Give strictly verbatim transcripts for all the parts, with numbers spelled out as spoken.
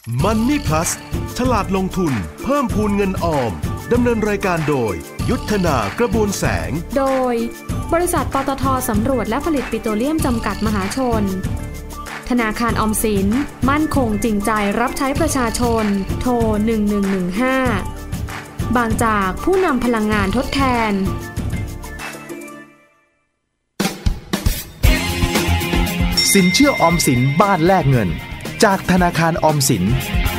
Money Plus ฉลาดลงทุนเพิ่มพูนเงินออมดำเนินรายการโดยยุทธนากระบวนแสงโดยบริษัทปตท.สำรวจและผลิตปิโตรเลียมจำกัดมหาชนธนาคารออมสินมั่นคงจริงใจรับใช้ประชาชนโทรหนึ่งหนึ่งหนึ่งห้าบางจากผู้นำพลังงานทดแทนสินเชื่อออมสินบ้านแลกเงินจากธนาคารออมสิน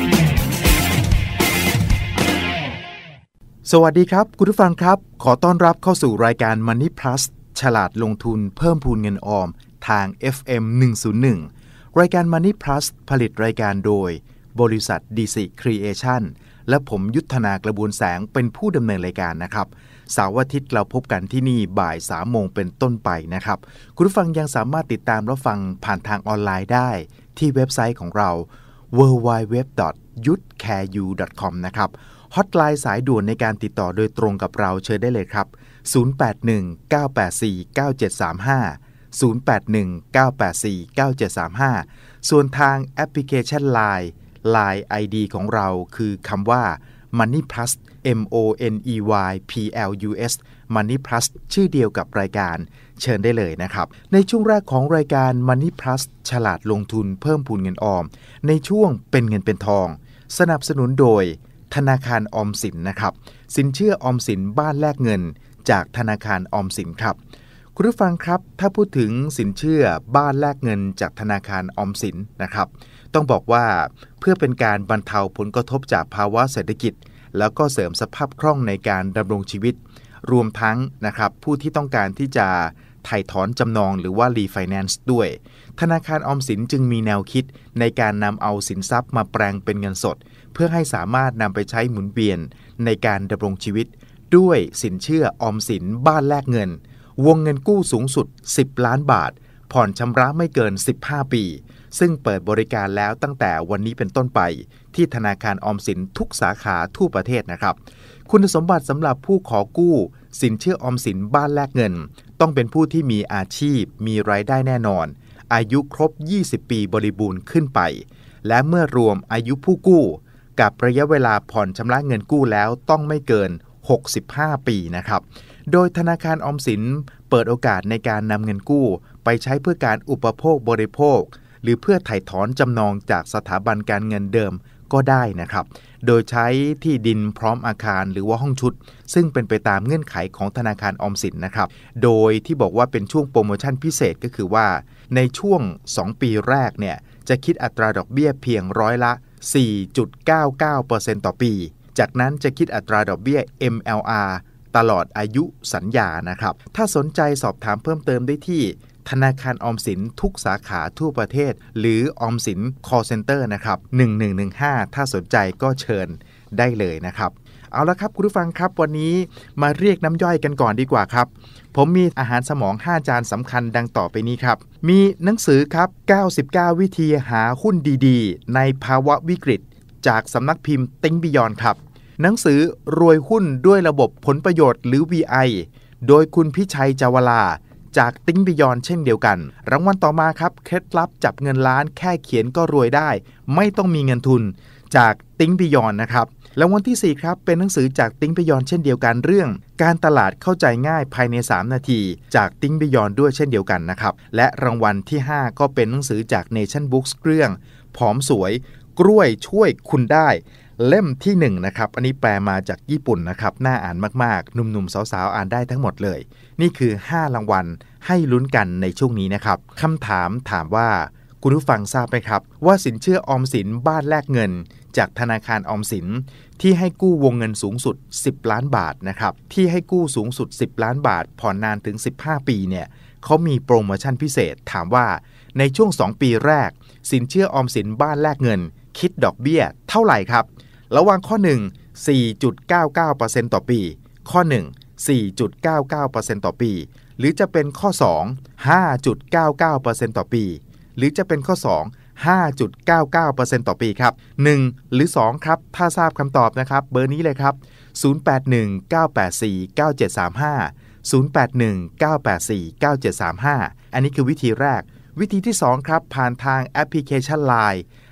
สวัสดีครับคุณผู้ฟังครับขอต้อนรับเข้าสู่รายการ Money Plus ฉลาดลงทุนเพิ่มพูนเงินออมทาง เอฟ เอ็ม หนึ่งศูนย์หนึ่ง รายการ Money Plus ผลิตรายการโดยบริษัท ดี ซี Creation และผมยุทธนากระบวนแสงเป็นผู้ดำเนินรายการนะครับเสาร์อาทิตย์เราพบกันที่นี่บ่ายสามโมงเป็นต้นไปนะครับคุณผู้ฟังยังสามารถติดตามรับฟังผ่านทางออนไลน์ได้ที่เว็บไซต์ของเรา ดับเบิลยู ดับเบิลยู ดับเบิลยู ดอท ยูทแคร์ยู ดอท คอม นะครับฮอตไลน์สายด่วนในการติดต่อโดยตรงกับเราเชิญได้เลยครับศูนย์ แปด หนึ่ง เก้า แปด สี่ เก้า เจ็ด สาม ห้า ศูนย์ แปด หนึ่ง เก้า แปด สี่ เก้า เจ็ด สาม ห้า ส่วนทางแอปพลิเคชัน ไลน์ ไลน์ ไอ ดี ของเราคือคำว่า Money Plus M O N E Y P L U S Money Plus ชื่อเดียวกับรายการเชิญได้เลยนะครับในช่วงแรกของรายการ Money Plus ฉลาดลงทุนเพิ่มพูนเงินออมในช่วงเป็นเงินเป็นทองสนับสนุนโดยธนาคารออมสินนะครับสินเชื่อออมสินบ้านแลกเงินจากธนาคารออมสินครับคุณผู้ฟังครับถ้าพูดถึงสินเชื่อบ้านแลกเงินจากธนาคารออมสินนะครับต้องบอกว่าเพื่อเป็นการบรรเทาผลกระทบจากภาวะเศรษฐกิจแล้วก็เสริมสภาพคล่องในการดำรงชีวิตรวมทั้งนะครับผู้ที่ต้องการที่จะไถ่ถอนจำนองหรือว่ารีไฟแนนซ์ด้วยธนาคารออมสินจึงมีแนวคิดในการนำเอาสินทรัพย์มาแปลงเป็นเงินสดเพื่อให้สามารถนำไปใช้หมุนเวียนในการดำรงชีวิตด้วยสินเชื่อออมสินบ้านแลกเงินวงเงินกู้สูงสุดสิบล้านบาทผ่อนชำระไม่เกินสิบห้าปีซึ่งเปิดบริการแล้วตั้งแต่วันนี้เป็นต้นไปที่ธนาคารออมสินทุกสาขาทั่วประเทศนะครับคุณสมบัติสำหรับผู้ขอกู้สินเชื่อออมสินบ้านแลกเงินต้องเป็นผู้ที่มีอาชีพมีรายได้แน่นอนอายุครบยี่สิบปีบริบูรณ์ขึ้นไปและเมื่อรวมอายุผู้กู้กับระยะเวลาผ่อนชำระเงินกู้แล้วต้องไม่เกินหกสิบห้าปีนะครับโดยธนาคารออมสินเปิดโอกาสในการนำเงินกู้ไปใช้เพื่อการอุปโภคบริโภคหรือเพื่อไถ่ถอนจำนองจากสถาบันการเงินเดิมก็ได้นะครับโดยใช้ที่ดินพร้อมอาคารหรือว่าห้องชุดซึ่งเป็นไปตามเงื่อนไขของธนาคารออมสินนะครับโดยที่บอกว่าเป็นช่วงโปรโมชั่นพิเศษก็คือว่าในช่วงสองปีแรกเนี่ยจะคิดอัตราดอกเบี้ยเพียงร้อยละ สี่จุดเก้าเก้าเปอร์เซ็นต์ ต่อปีจากนั้นจะคิดอัตราดอกเบี้ย เอ็ม แอล อาร์ ตลอดอายุสัญญานะครับถ้าสนใจสอบถามเพิ่มเติมได้ที่ธนาคารออมสินทุกสาขาทั่วประเทศหรือออมสิน call center นะครับหนึ่งหนึ่งหนึ่งห้าถ้าสนใจก็เชิญได้เลยนะครับเอาละครับคุณผู้ฟังครับวันนี้มาเรียกน้ำย่อยกันก่อนดีกว่าครับผมมีอาหารสมองห้าจานสำคัญดังต่อไปนี้ครับมีหนังสือครับเก้าสิบเก้าวิธีหาหุ้นดีๆในภาวะวิกฤตจากสำนักพิมพ์ Think Beyond ครับหนังสือรวยหุ้นด้วยระบบผลประโยชน์หรือ วี ไอ โดยคุณพิชัยจาวลาจาก Think Beyond เช่นเดียวกันรางวัลต่อมาครับเคล็ดลับจับเงินล้านแค่เขียนก็รวยได้ไม่ต้องมีเงินทุนจาก Think Beyond นะครับรางวัลที่สี่ครับเป็นหนังสือจาก Think Beyond เช่นเดียวกันเรื่องการตลาดเข้าใจง่ายภายในสามนาทีจาก Think Beyond ด้วยเช่นเดียวกันนะครับและรางวัลที่ห้าก็เป็นหนังสือจาก Nation Books เรื่องผอมสวยกล้วยช่วยคุณได้เล่มที่หนึ่งนะครับอันนี้แปลมาจากญี่ปุ่นนะครับน่าอ่านมากๆหนุ่มๆสาวๆอ่านได้ทั้งหมดเลยนี่คือห้ารางวัลให้ลุ้นกันในช่วงนี้นะครับคำถามถามว่าคุณผู้ฟังทราบไหมครับว่าสินเชื่อออมสินบ้านแลกเงินจากธนาคารออมสินที่ให้กู้วงเงินสูงสุดสิบล้านบาทนะครับที่ให้กู้สูงสุดสิบล้านบาทผ่อนนานถึงสิบห้าปีเนี่ยเขามีโปรโมชั่นพิเศษถามว่าในช่วงสองปีแรกสินเชื่อออมสินบ้านแลกเงินคิดดอกเบี้ยเท่าไหร่ครับระหว่างข้อหนึ่ง สี่จุดเก้าเก้าเปอร์เซ็นต์ ต่อปีข้อหนึ่ง สี่จุดเก้าเก้าเปอร์เซ็นต์ ต่อปีหรือจะเป็นข้อสอง ห้าจุดเก้าเก้าเปอร์เซ็นต์ ต่อปีหรือจะเป็นข้อสอง ห้าจุดเก้าเก้าเปอร์เซ็นต์ ต่อปีครับหนึ่งหรือสองครับถ้าทราบคำตอบนะครับเบอร์นี้เลยครับศูนย์ แปด หนึ่ง เก้า แปด สี่ เก้า เจ็ด สาม ห้า ศูนย์ แปด หนึ่ง เก้า แปด สี่ เก้า เจ็ด สาม ห้าอันนี้คือวิธีแรกวิธีที่สองครับผ่านทางแอปพลิเคชัน ไลน์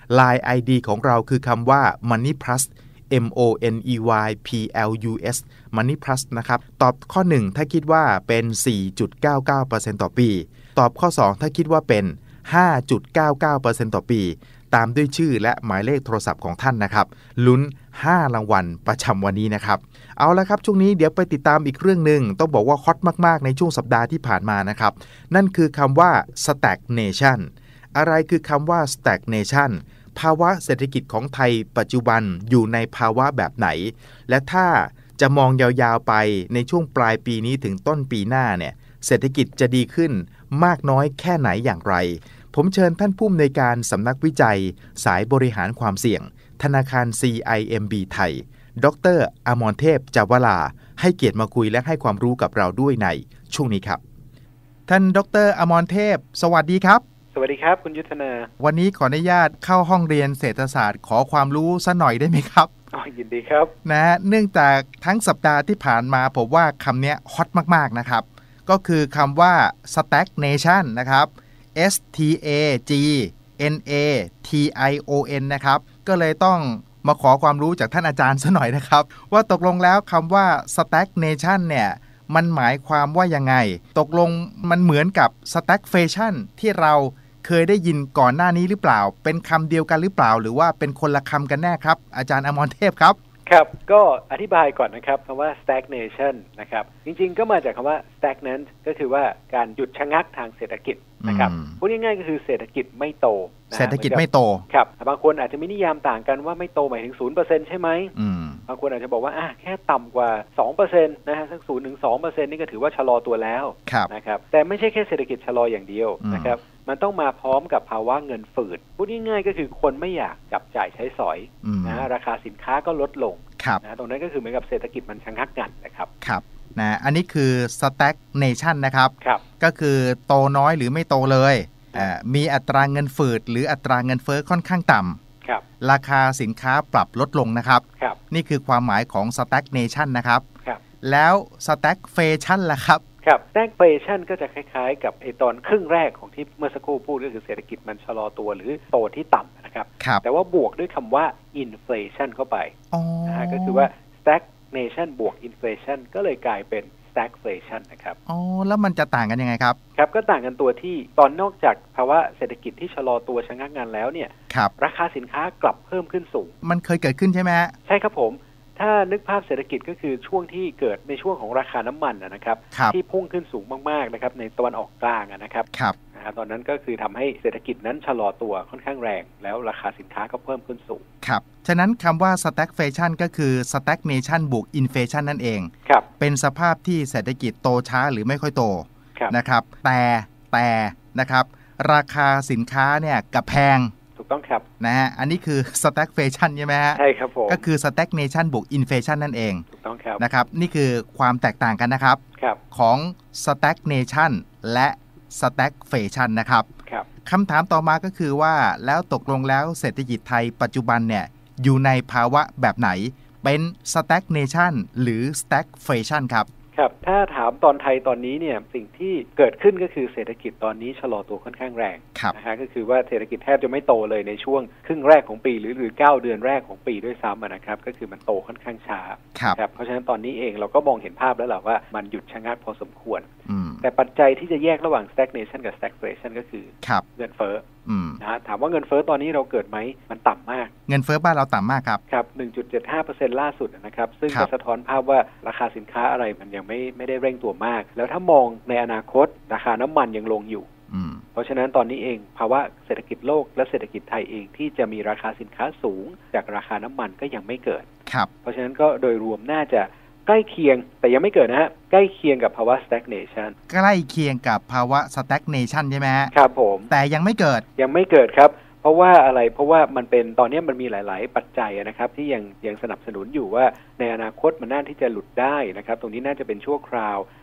ไลน์ ไอ ดี ของเราคือคำว่า Money Plus M O N E Y P L U S Money Plus นะครับตอบข้อหนึ่งถ้าคิดว่าเป็น สี่จุดเก้าเก้าเปอร์เซ็นต์ ต่อปีตอบข้อสองถ้าคิดว่าเป็น ห้าจุดเก้าเก้าเปอร์เซ็นต์ ต่อปีตามด้วยชื่อและหมายเลขโทรศัพท์ของท่านนะครับลุ้นห้ารางวัลประจำวันนี้นะครับเอาละครับช่วงนี้เดี๋ยวไปติดตามอีกเรื่องหนึ่งต้องบอกว่าฮอตมากๆในช่วงสัปดาห์ที่ผ่านมานะครับนั่นคือคำว่า Stagnation อะไรคือคำว่า Stagnation ภาวะเศรษฐกิจของไทยปัจจุบันอยู่ในภาวะแบบไหนและถ้าจะมองยาวๆไปในช่วงปลายปีนี้ถึงต้นปีหน้าเนี่ยเศรษฐกิจจะดีขึ้นมากน้อยแค่ไหนอย่างไรผมเชิญท่านผู้อำนวยการสำนักวิจัยสายบริหารความเสี่ยงธนาคาร ซี ไอ เอ็ม บี ไทยดร.อมรเทพจาวลาให้เกียรติมาคุยและให้ความรู้กับเราด้วยในช่วงนี้ครับท่านดร.อมรเทพสวัสดีครับสวัสดีครับคุณยุทธนาวันนี้ขออนุญาตเข้าห้องเรียนเศรษฐศาสตร์ขอความรู้สักหน่อยได้ไหมครับอ๋อยินดีครับนะเนื่องจากทั้งสัปดาห์ที่ผ่านมาผมว่าคำนี้ฮอตมากๆนะครับก็คือคำว่า stagnation นะครับ S T A G N A T I O N นะครับก็เลยต้องมาขอความรู้จากท่านอาจารย์ซะหน่อยนะครับว่าตกลงแล้วคำว่า stagnation เนี่ยมันหมายความว่ายังไงตกลงมันเหมือนกับ stagflation ที่เราเคยได้ยินก่อนหน้านี้หรือเปล่าเป็นคำเดียวกันหรือเปล่าหรือว่าเป็นคนละคำกันแน่ครับอาจารย์อมรเทพครับครับก็อธิบายก่อนนะครับคำว่า stagnation นะครับจริงๆก็มาจากคำว่า stagnant ก็คือว่าการหยุดชะงักทางเศรษฐกิจนะครับพูดง่ายๆก็คือเศรษฐกิจไม่โตเศรษฐกิจไม่โตครับบางคนอาจจะมีนิยามต่างกันว่าไม่โตหมายถึง ศูนย์เปอร์เซ็นต์ ใช่ไหมบางคนอาจจะบอกว่าอ่ะแค่ต่ำกว่า สองเปอร์เซ็นต์ นะฮะสัก ศูนย์ถึงสองเปอร์เซ็นต์ นี่ก็ถือว่าชะลอตัวแล้วนะครับแต่ไม่ใช่แค่เศรษฐกิจชะลออย่างเดียวนะครับมันต้องมาพร้อมกับภาวะเงินฝืดพูดง่ายๆก็คือคนไม่อยากจับจ่ายใช้สอยนะราคาสินค้าก็ลดลงนะตรงนั้นก็คือเหมือนกับเศรษฐกิจมันชะงักงันนะครับครับนะอันนี้คือ stagnation นะครับครับก็คือโตน้อยหรือไม่โตเลยมีอัตราเงินฝืดหรืออัตราเงินเฟ้อค่อนข้างต่ำครับราคาสินค้าปรับลดลงนะครับครับนี่คือความหมายของ stagnation นะครับครับแล้ว stagflation ล่ะครับครับ stagflation ก็จะคล้ายๆกับไอตอนครึ่งแรกของที่เมื่อสักครู่พูดก็คือเศรษฐกิจมันชะลอตัวหรือโตที่ต่ำนะครับแต่ว่าบวกด้วยคำว่า inflation เข้าไปนะฮะก็คือว่า stagnation บวก inflation ก็เลยกลายเป็น stagflation นะครับอ๋อแล้วมันจะต่างกันยังไงครับครับก็ต่างกันตัวที่ตอนนอกจากภาวะเศรษฐกิจที่ชะลอตัวชะงักงันแล้วเนี่ยราคาสินค้ากลับเพิ่มขึ้นสูงมันเคยเกิดขึ้นใช่ไหมใช่ครับผมถ้านึกภาพเศรษฐกิจก็คือช่วงที่เกิดในช่วงของราคาน้ำมันนะครับที่พุ่งขึ้นสูงมากๆนะครับในตะวันออกกลางนะครับนะตอนนั้นก็คือทำให้เศรษฐกิจนั้นชะลอตัวค่อนข้างแรงแล้วราคาสินค้าก็เพิ่มขึ้นสูงครับฉะนั้นคำว่า stagflation ก็คือ stagnation บวก inflation นั่นเองครับเป็นสภาพที่เศรษฐกิจโตช้าหรือไม่ค่อยโตนะครับแต่แต่นะครับราคาสินค้าเนี่ยกับแพงถูกต้องครับนะฮะอันนี้คือ stagflation ใช่ไหมฮะใช่ครับผมก็คือ stagnation บวก inflation นั่นเองถูกต้องครับนะครับนี่คือความแตกต่างกันนะครับของ stagnation และ stagflation นะครับคำถามต่อมาก็คือว่าแล้วตกลงแล้วเศรษฐกิจไทยปัจจุบันเนี่ยอยู่ในภาวะแบบไหนเป็น stagnation หรือ stagflation ครับครับถ้าถามตอนไทยตอนนี้เนี่ยสิ่งที่เกิดขึ้นก็คือเศรษฐกิจตอนนี้ชะลอตัวค่อนข้างแรงนะฮะก็คือว่าเศรษฐกิจแทบจะไม่โตเลยในช่วงครึ่งแรกของปีหรือหรือเก้าเดือนแรกของปีด้วยซ้ำนะครับก็คือมันโตค่อนข้างช้าครับเพราะฉะนั้นตอนนี้เองเราก็มองเห็นภาพแล้วแหละว่ามันหยุดชะงักพอสมควรแต่ปัจจัยที่จะแยกระหว่าง stagnation กับ stagflation ก็คือเงินเฟ้อนะถามว่าเงินเฟ้อตอนนี้เราเกิดไหมมันต่ำมากเงินเฟ้อบ้านเราต่ำมากครับครับ หนึ่งจุดเจ็ดห้าเปอร์เซ็นต์ ล่าสุดนะครับซึ่งก็สะท้อนภาพว่าราคาสินค้าอะไรมันยังไม่ไม่ได้เร่งตัวมากแล้วถ้ามองในอนาคตราคาน้ำมันยังลงอยู่เพราะฉะนั้นตอนนี้เองภาวะเศรษฐกิจโลกและเศรษฐกิจไทยเองที่จะมีราคาสินค้าสูงจากราคาน้ำมันก็ยังไม่เกิดเพราะฉะนั้นก็โดยรวมน่าจะใกล้เคียงแต่ยังไม่เกิดนะฮะใกล้เคียงกับภาวะ stagnation ใกล้เคียงกับภาวะ stagnation ใช่ไหมฮะครับผมแต่ยังไม่เกิดยังไม่เกิดครับเพราะว่าอะไรเพราะว่ามันเป็นตอนนี้มันมีหลายๆปัจจัยนะครับที่ยังยังสนับสนุนอยู่ว่าในอนาคตมันน่าที่จะหลุดได้นะครับตรงนี้น่าจะเป็นชั่วคราว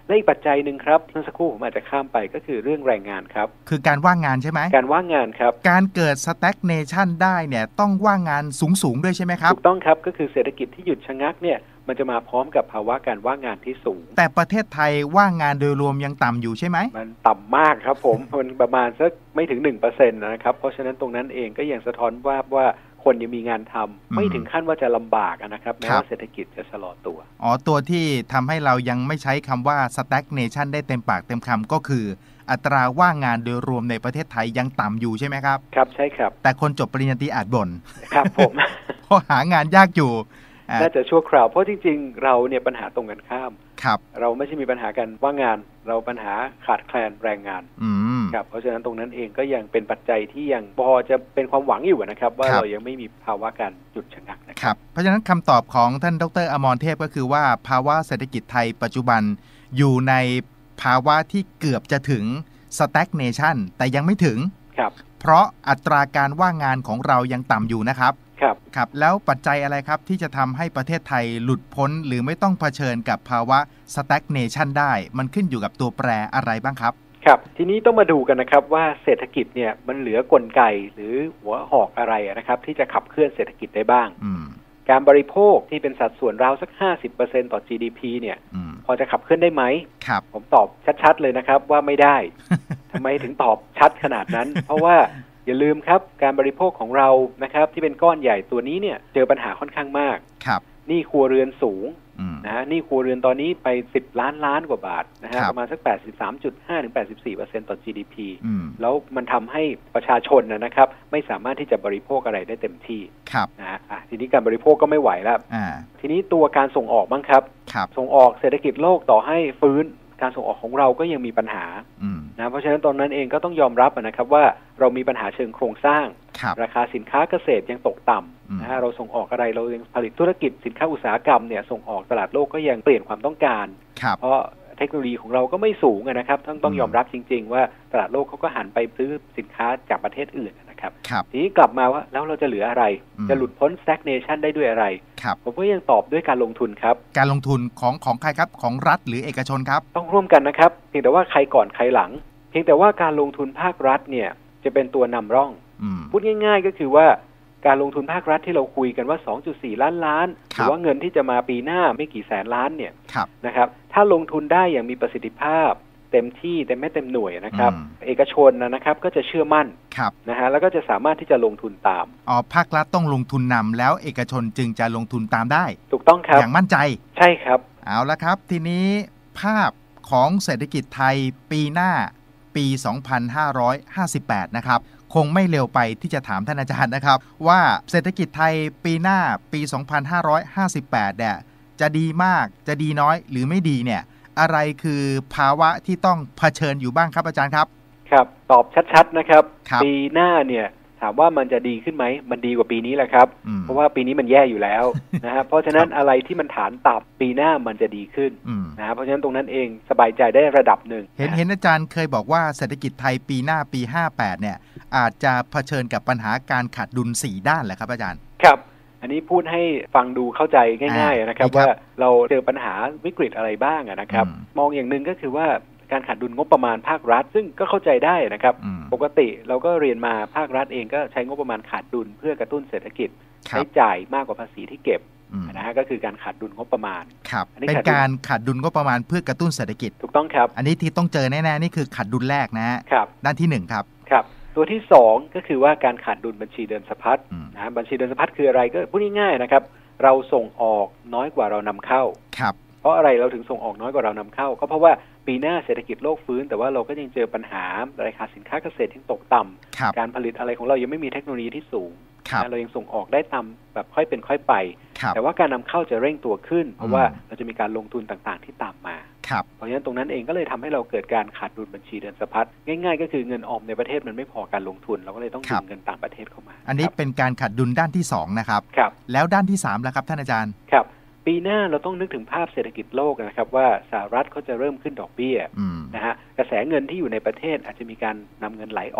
และอีกปัจจัยหนึ่งครับเมื่อสักครู่ผมอาจจะข้ามไปก็คือเรื่องแรงงานครับคือการว่างงานใช่ไหมการว่างงานครับการเกิด stagnation ได้เนี่ยต้องว่างงานสูงๆด้วยใช่ไหมครับถูกต้องครับก็คือเศรษฐกิจที่หยุดชะงักเนี่ยมันจะมาพร้อมกับภาวะการว่างงานที่สูงแต่ประเทศไทยว่างงานโดยรวมยังต่ำอยู่ใช่ไหมมันต่ำมากครับผม มันประมาณสักไม่ถึง หนึ่งเปอร์เซ็นต์ นะครับเพราะฉะนั้นตรงนั้นเองก็ยังสะท้อนว่าว่าคนยังมีงานทำไม่ถึงขั้นว่าจะลำบากนะครับแม้ว่าเศรษฐกิจจะชะลอตัวอ๋อตัวที่ทำให้เรายังไม่ใช้คำว่า stagnation ได้เต็มปากเต็มคำก็คืออัตราว่างงานโดยรวมในประเทศไทยยังต่ำอยู่ใช่ไหมครับครับใช่ครับแต่คนจบปริญญาตรีอาจบ่นครับผมเพราะหางานยากอยู่น่าจะชั่วคราวเพราะจริงๆเราเนี่ยปัญหาตรงกันข้ามครับเราไม่ใช่มีปัญหากันว่างงานเราปัญหาขาดแคลนแรงงานครับเพราะฉะนั้นตรงนั้นเองก็ยังเป็นปัจจัยที่ยังพอจะเป็นความหวังอยู่นะครับว่าเรายังไม่มีภาวะการหยุดชะงักนะครับเพราะฉะนั้นคำตอบของท่านดร.อมรเทพก็คือว่าภาวะเศรษฐกิจไทยปัจจุบันอยู่ในภาวะที่เกือบจะถึง stagnation แต่ยังไม่ถึงครับเพราะอัตราการว่างงานของเรายังต่ำอยู่นะครับครับครับแล้วปัจจัยอะไรครับที่จะทำให้ประเทศไทยหลุดพ้นหรือไม่ต้องเผชิญกับภาวะ stagnation ได้มันขึ้นอยู่กับตัวแปรอะไรบ้างครับครับทีนี้ต้องมาดูกันนะครับว่าเศรษฐกิจเนี่ยมันเหลือกลไกหรือหัวหอกอะไรนะครับที่จะขับเคลื่อนเศรษฐกิจได้บ้างการบริโภคที่เป็นสัดส่วนราวสัก ห้าสิบเปอร์เซ็นต์ ต่อ จี ดี พี เนี่ยพอจะขับเคลื่อนได้ไหมครับผมตอบชัดๆเลยนะครับว่าไม่ได้ ทำไมถึงตอบชัดขนาดนั้น เพราะว่าอย่าลืมครับการบริโภคของเรานะครับที่เป็นก้อนใหญ่ตัวนี้เนี่ยเจอปัญหาค่อนข้างมากครับหนี้ครัวเรือนสูงนะฮะหนี้ครัวเรือนตอนนี้ไปสิบล้านล้านกว่าบาทนะฮะประมาณสัก แปดสิบสามจุดห้า ถึง แปดสิบสี่เปอร์เซ็นต์ ต่อ จี ดี พี แล้วมันทำให้ประชาชนนะครับไม่สามารถที่จะบริโภคอะไรได้เต็มที่นะฮะทีนี้การบริโภคก็ไม่ไหวแล้วทีนี้ตัวการส่งออกบ้างครับส่งออกเศรษฐกิจโลกต่อให้ฟื้นการส่งออกของเราก็ยังมีปัญหานะเพราะฉะนั้นตอนนั้นเองก็ต้องยอมรับนะครับว่าเรามีปัญหาเชิงโครงสร้างรราคาสินค้าเกษตรยังตกต่ำนะฮะเราส่งออกอะไรเรายังผลิตธุรกิจสินค้าอุตสาหกรรมเนี่ยส่งออกตลาดโลกก็ยังเปลี่ยนความต้องการเพราะเทคโนโลยีของเราก็ไม่สูงนะครับต้องต้องยอมรับจริงๆว่าตลาดโลกเขาก็หันไปซื้อสินค้าจากประเทศอื่นนะครับทีนี้กลับมาว่าแล้วเราจะเหลืออะไรจะหลุดพ้น stagnation ได้ด้วยอะไรผมก็ยังตอบด้วยการลงทุนครับการลงทุนของของใครครับของรัฐหรือเอกชนครับต้องร่วมกันนะครับเพียงแต่ว่าใครก่อนใครหลังเพียงแต่ว่าการลงทุนภาครัฐเนี่ยจะเป็นตัวนำร่องพูดง่ายๆก็คือว่าการลงทุนภาครัฐที่เราคุยกันว่า สองจุดสี่ ล้านล้านหรือว่าเงินที่จะมาปีหน้าไม่กี่แสนล้านเนี่ยนะครับถ้าลงทุนได้อย่างมีประสิทธิภาพเต็มที่แต่ไม่เต็มหน่วยนะครับเอกชนนะครับก็จะเชื่อมั่นนะฮะแล้วก็จะสามารถที่จะลงทุนตามอ๋อภาครัฐต้องลงทุนนำแล้วเอกชนจึงจะลงทุนตามได้ถูกต้องครับอย่างมั่นใจใช่ครับเอาละครับทีนี้ภาพของเศรษฐกิจไทยปีหน้าปีสองพันห้าร้อยห้าสิบแปดนะครับคงไม่เร็วไปที่จะถามท่านอาจารย์นะครับว่าเศรษฐกิจไทยปีหน้าปีสองพันห้าร้อยห้าสิบแปดเนี่ยจะดีมากจะดีน้อยหรือไม่ดีเนี่ยอะไรคือภาวะที่ต้องเผชิญอยู่บ้างครับอาจารย์ครับครับตอบชัดๆนะครับปีหน้าเนี่ยถามว่ามันจะดีขึ้นไหมมันดีกว่าปีนี้แหละครับเพราะว่าปีนี้มันแย่อยู่แล้วนะฮะเพราะฉะนั้นอะไรที่มันฐานต่ำปีหน้ามันจะดีขึ้นนะฮะเพราะฉะนั้นตรงนั้นเองสบายใจได้ระดับหนึ่งเห็นเห็นอาจารย์เคยบอกว่าเศรษฐกิจไทยปีหน้าปีห้าแปดเนี่ยอาจจะเผชิญกับปัญหาการขาดดุลสี่ด้านแหละครับอาจารย์ครับอันนี้พูดให้ฟังดูเข้าใจง่ายๆนะครับว่าเราเจอปัญหาวิกฤตอะไรบ้างนะครับมองอย่างหนึ่งก็คือว่าการขาดดุลงบประมาณภาครัฐซึ่งก็เข้าใจได้นะครับปกติเราก็เรียนมาภาครัฐเองก็ใช้งบประมาณขาดดุลเพื่อกระตุ้นเศรษฐกิจใช้จ่ายมากกว่าภาษีที่เก็บนะฮะก็คือการขาดดุลงบประมาณเป็นการขาดดุลงบประมาณเพื่อกระตุ้นเศรษฐกิจถูกต้องครับอันนี้ที่ต้องเจอแน่ๆนี่คือขาดดุลแรกนะฮะด้านที่หนึ่งครับครับตัวที่สองก็คือว่าการขาดดุลบัญชีเดินสะพัดนะฮะบัญชีเดินสะพัดคืออะไรก็พูดง่ายๆนะครับเราส่งออกน้อยกว่าเรานำเข้าครับเพราะอะไรเราถึงส่งออกน้อยกว่าเรานำเข้าก็เพราะว่าปีหน้าเศรษฐกิจโลกฟื้นแต่ว่าเราก็ยังเจอปัญหาราคาสินค้าเกษตรที่ตกต่ำการผลิตอะไรของเรายังไม่มีเทคโนโลยีที่สูงเรายังส่งออกได้ตามแบบค่อยเป็นค่อยไปแต่ว่าการนำเข้าจะเร่งตัวขึ้นเพราะว่าเราจะมีการลงทุนต่างๆที่ตามมาเพราะฉะนั้นตรงนั้นเองก็เลยทำให้เราเกิดการขาดดุลบัญชีเดินสะพัดง่ายๆก็คือเงินออมในประเทศมันไม่พอการลงทุนเราก็เลยต้องดึงเงินต่างประเทศเข้ามาอันนี้เป็นการขาดดุลด้านที่สองนะครับแล้วด้านที่สามล่ะครับท่านอาจารย์ครับปีหน้าเราต้องนึกถึงภาพเศรษฐกิจโลกนะครับว่าสหรัฐเขาจะเริ่มขึ้นดอกเบี้ยนะฮะกระแสเงินที่อยู่ในประเทศอาจจะมีการนำเงินไหลออก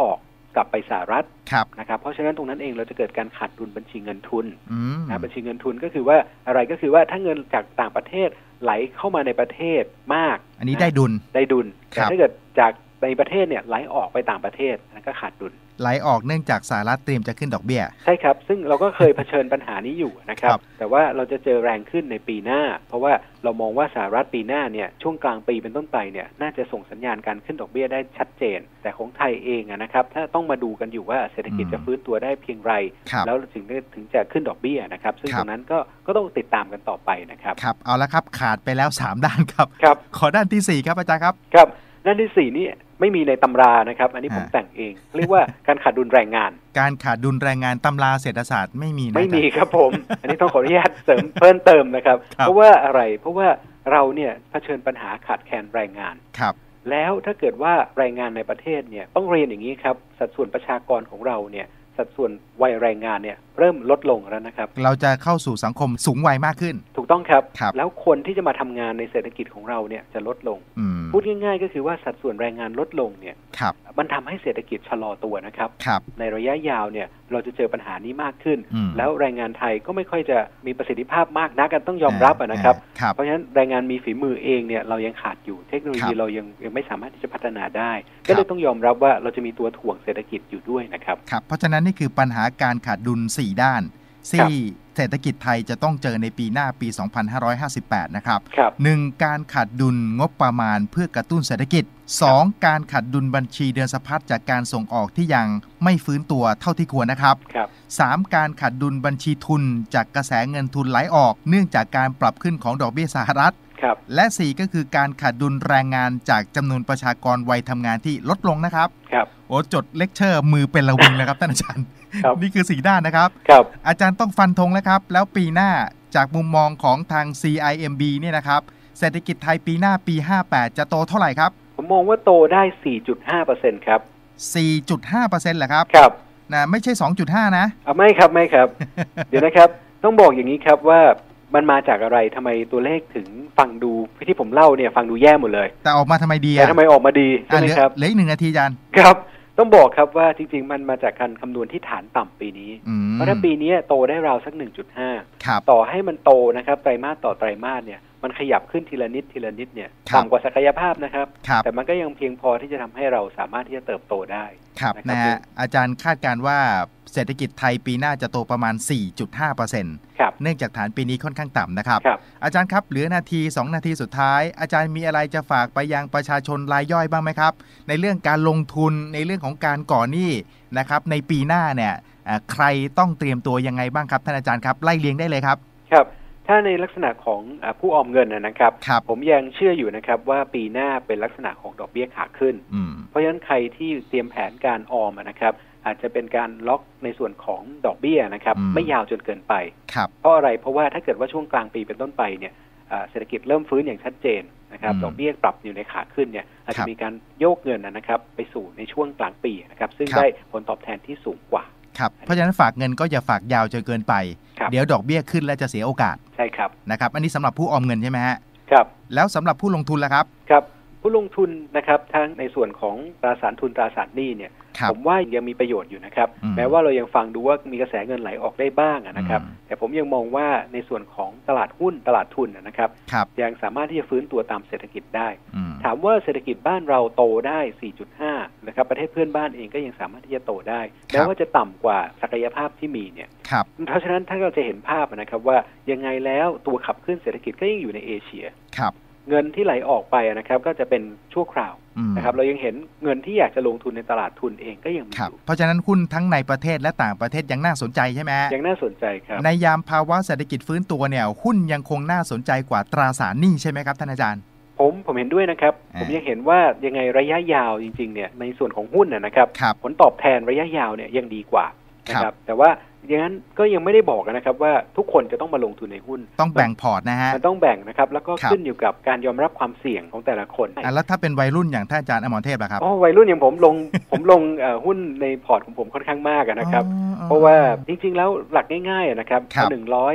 กลับไปสหรัฐครับนะครับเพราะฉะนั้นตรงนั้นเองเราจะเกิดการขาดดุลบัญชีเงินทุนนะบัญชีเงินทุนก็คือว่าอะไรก็คือว่าถ้าเงินจากต่างประเทศไหลเข้ามาในประเทศมากอันนี้ได้ดุลได้ดุลแต่ถ้าเกิดจากในประเทศเนี่ยไหลออกไปต่างประเทศนั่นก็ขาดดุลไหลออกเนื่องจากสหรัฐเตรียมจะขึ้นดอกเบี้ยใช่ครับซึ่งเราก็เคยเผชิญปัญหานี้อยู่นะครับแต่ว่าเราจะเจอแรงขึ้นในปีหน้าเพราะว่าเรามองว่าสหรัฐปีหน้าเนี่ยช่วงกลางปีเป็นต้นไปเนี่ยน่าจะส่งสัญญาณการขึ้นดอกเบี้ยได้ชัดเจนแต่ของไทยเองนะครับถ้าต้องมาดูกันอยู่ว่าเศรษฐกิจจะฟื้นตัวได้เพียงไรแล้วถึงถึงจะขึ้นดอกเบี้ยนะครับซึ่งตรงนั้นก็ก็ต้องติดตามกันต่อไปนะครับครับเอาละครับขาดไปแล้วสามด้านครับครับขอด้านที่สี่ครับอาจารย์ครับครับด้านที่สี่นี่ไม่มีในตำรานะครับอันนี้ผมแต่งเองเรียกว่าการขาดดุลแรงงานการขาดดุลแรงงานตำราเศรษฐศาสตร์ไม่มีไม่มีครับผมอันนี้ต้องขออนุญาตเสริมเพิ่มเติมนะครับเพราะว่าอะไรเพราะว่าเราเนี่ยเผชิญปัญหาขาดแคลนแรงงานครับแล้วถ้าเกิดว่าแรงงานในประเทศเนี่ยต้องเรียนอย่างนี้ครับสัดส่วนประชากรของเราเนี่ยสัดส่วนวัยแรงงานเนี่ยเริ่มลดลงแล้วนะครับเราจะเข้าสู่สังคมสูงวัยมากขึ้นถูกต้องครับแล้วคนที่จะมาทำงานในเศรษฐกิจของเราเนี่ยจะลดลงพูดง่ายๆก็คือว่าสัดส่วนแรงงานลดลงเนี่ยมันทำให้เศรษฐกิจชะลอตัวนะครับในระยะยาวเนี่ยเราจะเจอปัญหานี้มากขึ้นแล้วแรงงานไทยก็ไม่ค่อยจะมีประสิทธิภาพมากนักกันต้องยอมรับนะครับเพราะฉะนั้นแรงงานมีฝีมือเองเนี่ยเรายังขาดอยู่เทคโนโลยีเรายังยังไม่สามารถที่จะพัฒนาได้ก็เลยต้องยอมรับว่าเราจะมีตัวถ่วงเศรษฐกิจอยู่ด้วยนะครับครับเพราะฉะนั้นนี่คือปัญหาการขาดดุลสี่ด้านที่เศรษฐกิจไทยจะต้องเจอในปีหน้าปีสองพันห้าร้อยห้าสิบแปดนะครับหนึ่งการขาดดุลงบประมาณเพื่อกระตุ้นเศรษฐกิจสองการขาดดุลบัญชีเดือนสะพัดจากการส่งออกที่ยังไม่ฟื้นตัวเท่าที่ควรนะครับสามการขาดดุลบัญชีทุนจากกระแสเงินทุนไหลออกเนื่องจากการปรับขึ้นของดอกเบี้ยสหรัฐและสี่ก็คือการขาดดุลแรงงานจากจำนวนประชากรวัยทำงานที่ลดลงนะครับโอ้จดเลคเชอร์มือเป็นระวิงเลยครับท่านอาจารย์นี่คือสี่ด้านนะครับอาจารย์ต้องฟันธงแล้วครับแล้วปีหน้าจากมุมมองของทาง ซี ไอ เอ็ม บี เนี่ยนะครับเศรษฐกิจไทยปีหน้าปีห้าแปดจะโตเท่าไหร่ครับผมมองว่าโตได้ สี่จุดห้าเปอร์เซ็นต์ ครับสี่จุดห้าเปอร์เซ็นต์ เหรอครับครับนะไม่ใช่ สองจุดห้า นะอ่ะไม่ครับไม่ครับ เดี๋ยวนะครับต้องบอกอย่างนี้ครับว่ามันมาจากอะไรทำไมตัวเลขถึงฟังดูที่ผมเล่าเนี่ยฟังดูแย่หมดเลยแต่ออกมาทำไมดีแต่ทำไมออกมาดีใช่ไหมครับเหลืออีกหนึ่งนาทีอาจารย์ครับต้องบอกครับว่าจริงๆมันมาจากการคำนวณที่ฐานต่ำปีนี้เพราะถ้าปีนี้โตได้ราวสัก หนึ่งจุดห้า ต่อให้มันโตนะครับไตรมาสต่อไตรมาสเนี่ยมันขยับขึ้นทีละนิดทีละนิดเนี่ยต่ำกว่าศักยภาพนะครับแต่มันก็ยังเพียงพอที่จะทำให้เราสามารถที่จะเติบโตได้ครับนะฮะอาจารย์คาดการณ์ว่าเศรษฐกิจไทยปีหน้าจะโตประมาณ สี่จุดห้าเปอร์เซ็นต์ เนื่องจากฐานปีนี้ค่อนข้างต่ำนะครับอาจารย์ครับเหลือนาทีสองนาทีสุดท้ายอาจารย์มีอะไรจะฝากไปยังประชาชนรายย่อยบ้างไหมครับในเรื่องการลงทุนในเรื่องของการก่อหนี้นะครับในปีหน้าเนี่ยใครต้องเตรียมตัวยังไงบ้างครับท่านอาจารย์ครับไล่เรียงได้เลยครับครับถ้าในลักษณะของผู้ออมเงินนะครับผมยังเชื่ออยู่นะครับว่าปีหน้าเป็นลักษณะของดอกเบี้ยขาขึ้นเพราะฉะนั้นใครที่เตรียมแผนการออมนะครับอาจจะเป็นการล็อกในส่วนของดอกเบี้ยนะครับไม่ยาวจนเกินไปเพราะอะไรเพราะว่าถ้าเกิดว่าช่วงกลางปีเป็นต้นไปเนี่ยเศรษฐกิจเริ่มฟื้นอย่างชัดเจนนะครับดอกเบี้ยปรับอยู่ในขาขึ้นเนี่ยอาจจะมีการโยกเงินนะครับไปสู่ในช่วงกลางปีนะครับซึ่งได้ผลตอบแทนที่สูงกว่าครับเพราะฉะนั้นฝากเงินก็อย่าฝากยาวจนเกินไปเดี๋ยวดอกเบี้ยขึ้นแล้วจะเสียโอกาสใช่ครับนะครับอันนี้สำหรับผู้ออมเงินใช่ไหมฮะครับแล้วสำหรับผู้ลงทุนล่ะครับครับผู้ลงทุนนะครับทั้งในส่วนของตราสารทุนตราสารหนี้เนี่ยผมว่ายังมีประโยชน์อยู่นะครับแม้ว่าเรายังฟังดูว่ามีกระแสเงินไหลออกได้บ้างนะครับแต่ผมยังมองว่าในส่วนของตลาดหุ้นตลาดทุนนะครับยังสามารถที่จะฟื้นตัวตามเศรษฐกิจได้ถามว่าเศรษฐกิจบ้านเราโตได้ สี่จุดห้า นะครับประเทศเพื่อนบ้านเองก็ยังสามารถที่จะโตได้แม้ว่าจะต่ำกว่าศักยภาพที่มีเนี่ยเพราะฉะนั้นถ้าเราจะเห็นภาพนะครับว่ายังไงแล้วตัวขับเคลื่อนเศรษฐกิจก็ยังอยู่ในเอเชียเงินที่ไหลออกไปนะครับก็จะเป็นชั่วคราวนะครับเรายังเห็นเงินที่อยากจะลงทุนในตลาดทุนเองก็ยังมีอยู่เพราะฉะนั้นหุ้นทั้งในประเทศและต่างประเทศยังน่าสนใจใช่ไหมยังน่าสนใจครับในยามภาวะเศรษฐกิจฟื้นตัวเนี่ยหุ้นยังคงน่าสนใจกว่าตราสารหนี้ใช่ไหมครับท่านอาจารย์ผมผมเห็นด้วยนะครับผมยังเห็นว่ายังไงระยะยาวจริงๆเนี่ยในส่วนของหุ้นนะครับผลตอบแทนระยะยาวเนี่ยยังดีกว่านะครับแต่ว่าอย่างนั้นก็ยังไม่ได้บอกนะครับว่าทุกคนจะต้องมาลงทุนในหุ้นต้องแบ่งพอร์ตนะฮะมันต้องแบ่งนะครับแล้วก็ขึ้นอยู่กับการยอมรับความเสี่ยงของแต่ละคนอ่ะแล้วถ้าเป็นวัยรุ่นอย่างท่านอาจารย์อมรเทพล่ะครับอ๋อวัยรุ่นอย่างผมลง ผมลงหุ้นในพอร์ตของผมค่อนข้างมากนะครับเพราะว่าจริงๆแล้วหลักง่ายๆนะครับหนึ่งร้อย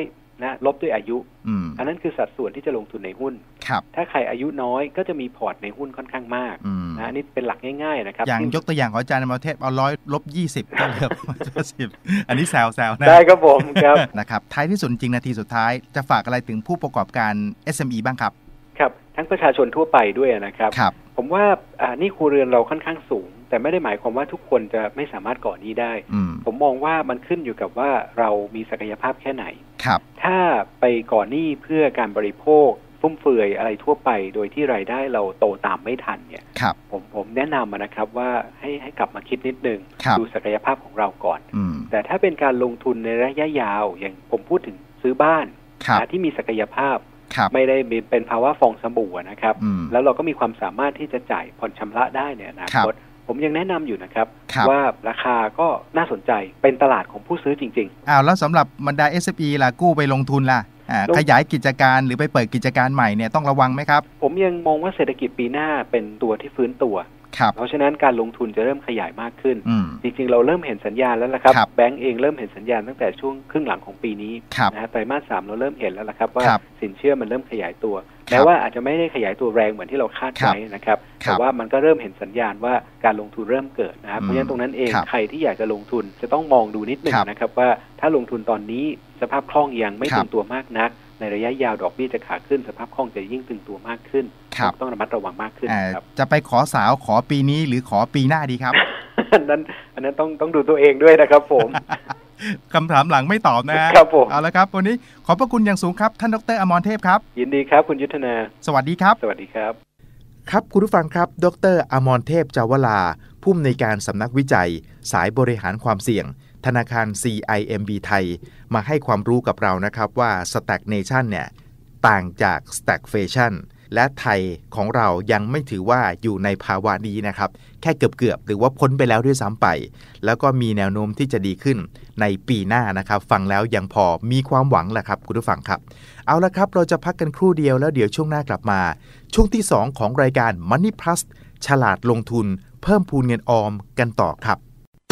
นะลบด้วยอายุ อันนั้นคือสัดส่วนที่จะลงทุนในหุ้นถ้าใครอายุน้อยก็จะมีพอร์ตในหุ้นค่อนข้างมากนะนี่เป็นหลักง่ายๆนะครับอย่างยกตัวอย่างของอาจารย์ประเทศเอาร้อยลบยี่สิบก็เหลือสิบอันนี้แซวๆนะได้ครับผมครับนะครับท้ายที่สุดจริงนาทีสุดท้ายจะฝากอะไรถึงผู้ประกอบการ เอส เอ็ม อี บ้างครับครับทั้งประชาชนทั่วไปด้วยนะครับผมว่านี่ครัวเรือนเราค่อนข้างสูงแต่ไม่ได้หมายความว่าทุกคนจะไม่สามารถก่อหนี้ได้ผมมองว่ามันขึ้นอยู่กับว่าเรามีศักยภาพแค่ไหนถ้าไปก่อหนี้เพื่อการบริโภคฟุ่มเฟือยอะไรทั่วไปโดยที่รายได้เราโตตามไม่ทันเนี่ยผมผมแนะนำนะครับว่าให้ให้กลับมาคิดนิดนึงดูศักยภาพของเราก่อนแต่ถ้าเป็นการลงทุนในระยะยาวอย่างผมพูดถึงซื้อบ้านที่มีศักยภาพไม่ได้เป็นภาวะฟองสบู่นะครับแล้วเราก็มีความสามารถที่จะจ่ายผ่อนชำระได้เนี่ยอนาคตผมยังแนะนำอยู่นะครับว่าราคาก็น่าสนใจเป็นตลาดของผู้ซื้อจริงๆอ้าวแล้วสำหรับบรรดา เอส เอ็ม อี ล่ะกู้ไปลงทุนล่ะขยายกิจการหรือไปเปิดกิจการใหม่เนี่ยต้องระวังไหมครับผมยังมองว่าเศรษฐกิจปีหน้าเป็นตัวที่ฟื้นตัวเพราะฉะนั้นการลงทุนจะเริ่มขยายมากขึ้นจริงๆเราเริ่มเห็นสัญญาณแล้วละครับแบงก์เองเริ่มเห็นสัญญาณตั้งแต่ช่วงครึ่งหลังของปีนี้นะฮะไตรมาสสามเราเริ่มเห็นแล้วละครับว่าสินเชื่อมันเริ่มขยายตัวแม้ว่าอาจจะไม่ได้ขยายตัวแรงเหมือนที่เราคาดไว้นะครับแต่ว่ามันก็เริ่มเห็นสัญญาณว่าการลงทุนเริ่มเกิดนะครับเพราะฉะนั้นตรงนั้นเองใครที่อยากจะลงทุนจะต้องมองดูนิดนึงนะครับว่าถ้าลงทุนตอนนี้สภาพคล่องยังไม่ตึงตัวมากนักในระยะยาวดอกเบี้ยจะขาขึ้นสภาพคล่องจะยิ่งตึงตัวมากขึ้นต้องระมัดระวังมากขึ้นครับจะไปขอสาวขอปีนี้หรือขอปีหน้าดีครับอันนั้นอันนั้นต้องต้องดูตัวเองด้วยนะครับผมคำถามหลังไม่ตอบนะครับผมเอาละครับวันนี้ขอบพระคุณอย่างสูงครับท่านดร.อมรเทพครับยินดีครับคุณยุทธนาสวัสดีครับสวัสดีครับครับคุณผู้ฟังครับดร.อมรเทพ จาวลาผู้อำนวยการสำนักวิจัยสายบริหารความเสี่ยงธนาคาร ซี ไอ เอ็ม บี ไทยมาให้ความรู้กับเรานะครับว่า Stagnation เนี่ยต่างจาก Stagflation และไทยของเรายังไม่ถือว่าอยู่ในภาวะนี้นะครับแค่เกือบๆหรือว่าพ้นไปแล้วด้วยซ้ำไปแล้วก็มีแนวโน้มที่จะดีขึ้นในปีหน้านะครับฟังแล้วยังพอมีความหวังแหละครับคุณผู้ฟังครับเอาละครับเราจะพักกันครู่เดียวแล้วเดี๋ยวช่วงหน้ากลับมาช่วงที่สองของรายการ Money Plus ฉลาดลงทุนเพิ่มพูนเงินออมกันต่อครับ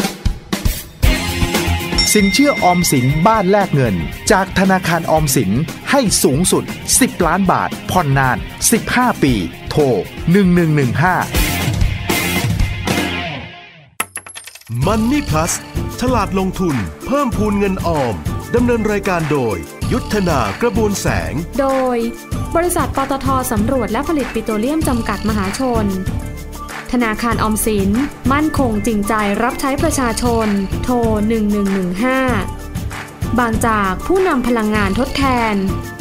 สินเชื่อออมสินบ้านแลกเงินจากธนาคารออมสินให้สูงสุดสิบล้านบาทผ่อนนานสิบห้าปีโทรหนึ่งหนึ่งหนึ่งห้า Money Plus ฉลาดลงทุนเพิ่มพูนเงินออมดำเนินรายการโดยยุทธนากระบวนแสงโดยบริษัทปตท.สำรวจและผลิตปิโตรเลียมจำกัดมหาชนธนาคารออมสินมั่นคงจริงใจรับใช้ประชาชนโทรหนึ่งหนึ่งหนึ่งห้าบางจากผู้นำพลังงานทดแทน